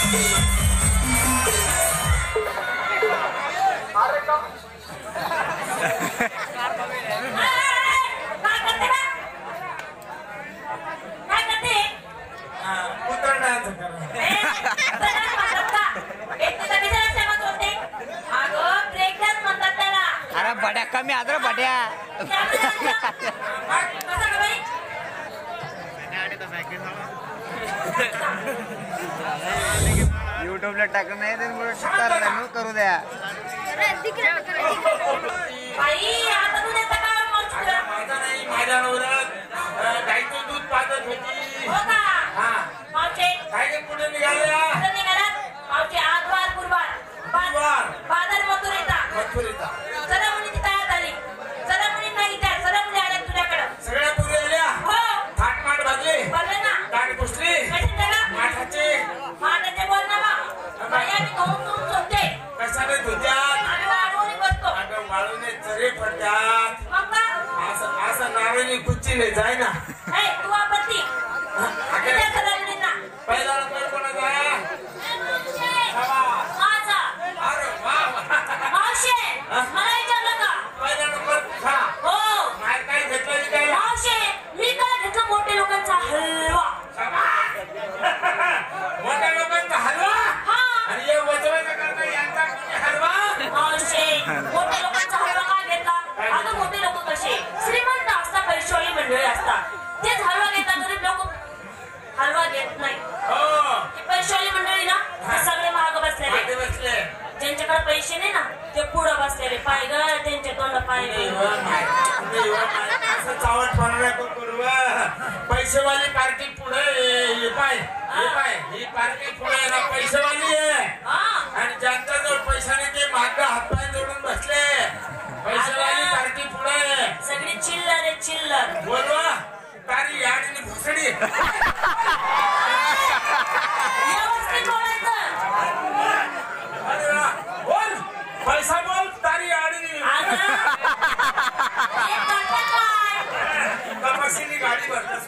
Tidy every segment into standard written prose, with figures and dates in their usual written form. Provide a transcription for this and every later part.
बड्या कमी आदर बड्या यूट्यूबला टाकून नाही करू द्या माझ्या नवऱ्यात गाईचं दूध पाजत होती काय कुठे निघाल्या बाजार मथुरेचा जरा मुली तयार झाली जरा मुली नाही त्या जरा मुली आल्या तुझ्याकडे सगळ्या पुरी आल्या हो थाटमाट भाजली बोलले ना गाडी पुसली माठाचे बोल ना बाया मी कहून सोडते कशाने धुत्यात आम्ही वाढवून बसतो अगं वाळूने चरे पडतात मग असं नारळी कुच्ची नाही जाय ना तू वापरती पहिला नंबर कोणाचा माझा अरे वा मावशे मला विचारलं का पहिला नंबर खा हो काय काय घेतलं काय मावशे मी काय घेतलं मोठ्या लोकांचा हलवा मोठ्या लोकांचा हलवा आणि हे वजवायचा करता यांचा हलवा मावशे मोठ्या लोकांचा हलवा काय घेतला आता मोठे लोक कसे श्रीमंत असतात पैशावाली मंडळी असतात तेच हलवा घेतात गरीब लोक हलवा घेत नाही पैशावाली मंडळी ना ते सगळे महाग बसलेले ज्यांच्याकडे पैसे नाही ना ते पुढे बसलेले पाय ग त्यांच्या तोंड पाय असं चावटपणा करू पैसेवाली पार्टी पुढे ही पार्टी पुढे ना पैसेवाली आहे आणि ज्यांच्या जवळ पैसा नाही ते माग हातपाय जोडून बसले पैसेवाली पार्टी पुढे सगळी चिल्लर आहे चिल्लर बोलवा तारी याडीने भुसडी बोल पैसा बोल तारी आडीने कपाशीनी गाडी भरतस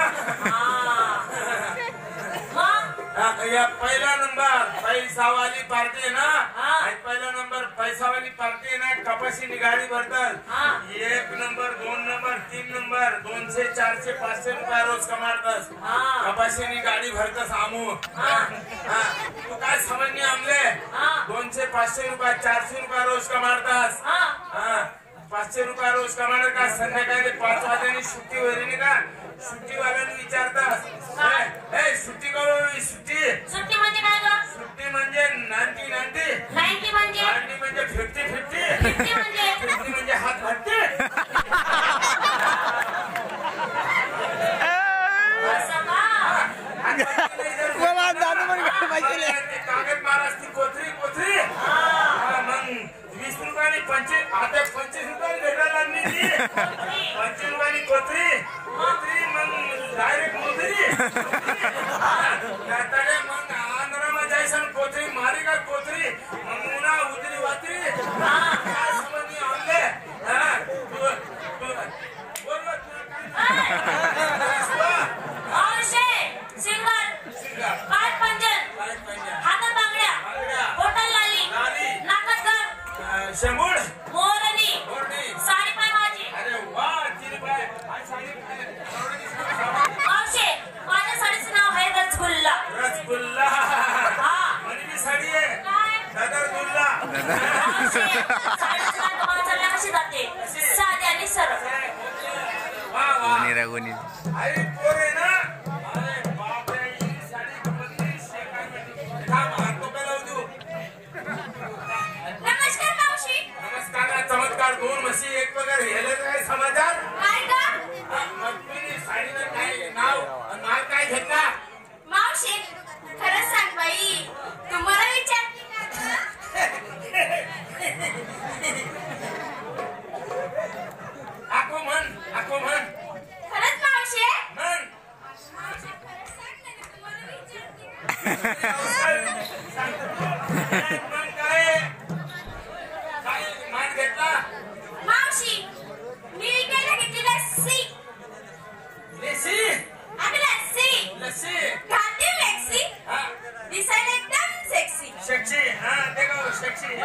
पहिला नंबर पैसावाली पार्टी आहे ना पहिला नंबर पैसावाली पार्टी आहे ना कपाशीनी गाडी भरतात 1 नंबर 2 नंबर 3 नंबर 200 400 500 रुपये रोज कमाडतस कपाशीनी गाडी भरतस आमू तू काय समजणे आमले 200 500 रुपये 400 रुपये रोज कमाडतास 500 रुपये रोज कमाडर का संध्याकाळी 5 वाजता सुट्टी होईल का सुट्टीवाल्याने विचारतास सुट्टी करू सुट्टी म्हणजे काय ग सुट्टी म्हणजे 90 म्हणजे 50 म्हणजे हात भरते कागद मारासती कोथरी मग 20 रुपयाने 25 रुपये भेटायला 25 रुपयाने कोथरी मग डायरेक्ट मोथरी मग आंध्रमा जायसन कोथरी मारी का कोथरी मग उन्हा उतरी वात्री काय समजली आणले शंभूड मोरनी साडी पाय माझी अरे वा तिरी पाय साडी मावशे माझ्या साडीचं नाव आहे रसगुल्ला म्हणजे साडी आहे दादरगुल्ला साडीचं नाव माझ्या कशी जाते साधी आणि सरळ अरे पोरे ना अरे बापरे ही साडी बदली नमस्कार मावशी नमस्कार चमत्कार 2 म्हशी एक वगैरे हेले काय समाचार काय ग साडीवर काय नाव माल काय घेतला मावशी खरंच सांग बाई तुम्हाला विचारते आको म्हण खरंच मावशी म्हण मावशी खरंच सांग ना तुम्हाला विचारते मग काय मान घेतला मावशी मी विकायला घेतली लस्सी लस्सी लस्सी लस्सी खाते लस्सी दिसायला एकदम सेक्सी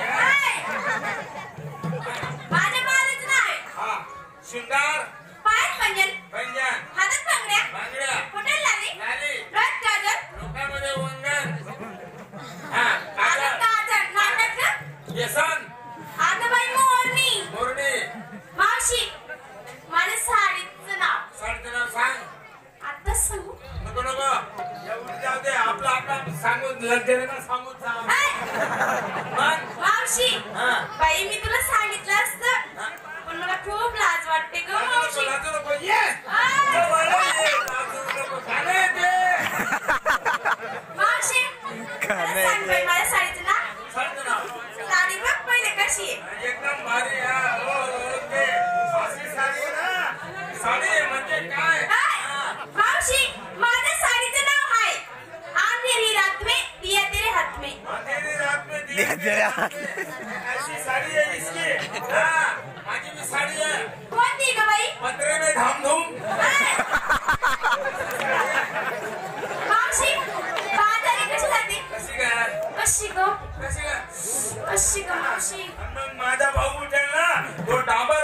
माझ्या मालच नाही हा शिंगार पायात पंजन पंजन हातात बांगड्या बांगड्या कुठे लाली लाली डोळ्यात काजल डोक्यामध्ये वंगण हा आता काजल काजल नाटक का व्यसन आता बाई मोरणी मोरणी मावशी माझ्या साडीचं नाव साडीचं नाव सांग आता सांगू नको नको एवढी जाऊ दे आपला आपला सांगून लग्न सांगून सांग मग मावशी हा बाई मी तुला सांगितलं असतं पण मला खूप लाज वाटते ग मावशी लाजू नको ये आय. जवळ ये लाजू नको गाणं येते मावशी मला सांग बाई माझ्या साडीचं नाव साडीचं नाव साडी बघ पहिले कशी आहे एकदम भारी ओके अशी साडी ना साडी म्हणजे काय मावशी माझ्या साडीचं नाव आहे अंधेरी रात में दिया तेरे हाथ में अंधेरी रात में दिया तेरे हाथ में ऐसी साड़ी है इसकी हाँ माझी भी साड़ी है कोणती ग बाई पत्रे में धाम धूम मावशी बाजारी कशी जाते कशी काय कशी ग कशी काय कशी ग मावशी मग माझा भाऊ उठेल ना तो डांबर